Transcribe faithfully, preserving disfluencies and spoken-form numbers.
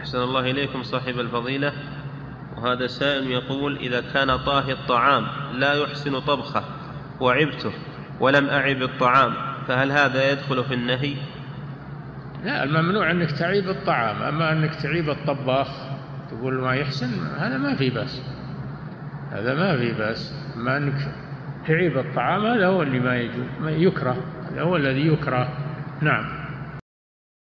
أحسن الله إليكم صاحب الفضيلة. وهذا سائل يقول: إذا كان طاهي الطعام لا يحسن طبخه وعبته ولم أعب الطعام فهل هذا يدخل في النهي؟ لا، الممنوع أنك تعيب الطعام، أما أنك تعيب الطباخ تقول ما يحسن هذا ما في بأس، هذا ما في بأس. أما أنك تعيب الطعام هذا هو اللي ما يجوز، ما يكره، هذا هو الذي يكره. نعم.